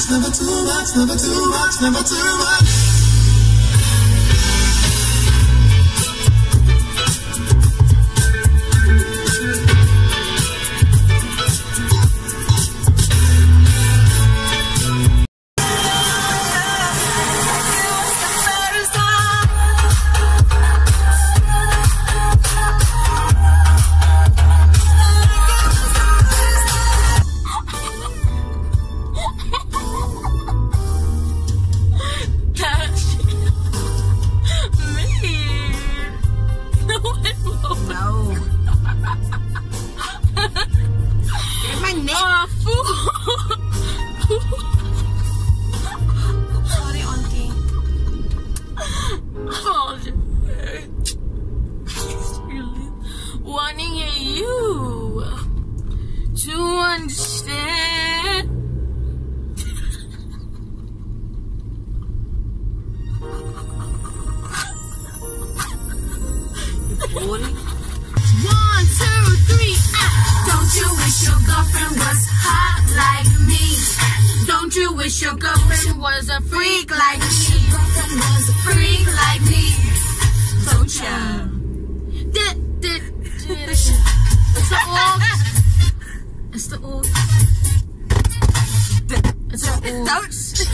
never too much, never too much, never too much. Sorry, auntie. Wanting you to understand Boring. 1, 2, 3, Don't you wish your girlfriend was hot like me? Don't you wish your girlfriend was a freak like me? Girlfriend was a freak like me. Don't ya? It's the orc. It's the orc. Don't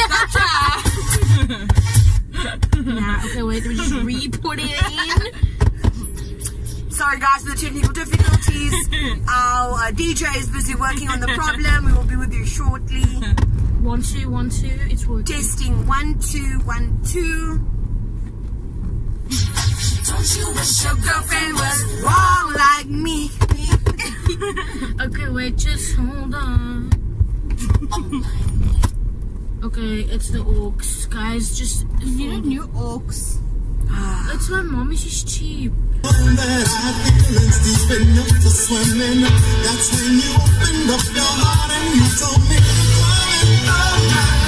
Nah, okay, wait, let me just re-put it in. Sorry guys for the technical difficulties. Our DJ is busy working on the problem. We will be with you shortly. 1, 2, 1, 2, it's working. Testing 1, 2, 1, 2. Don't you wish your girlfriend was Wrong like me. Okay, wait, just hold on. Okay, it's the orcs, guys. Just You know new orcs. it's my mommy. She's cheap. One that I feel is deep enough to swim in. That's when you opened up your heart and you told me, coming up now.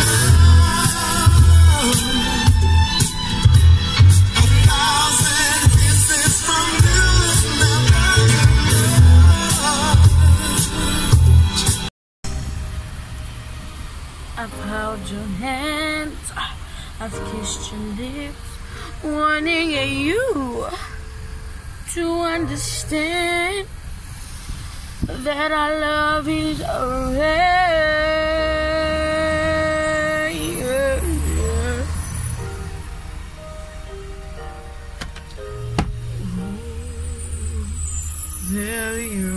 1,000 kisses from you is never enough. I've held your hands, I've kissed your lips, wanting you to understand that our love is rare. Yeah, yeah. Very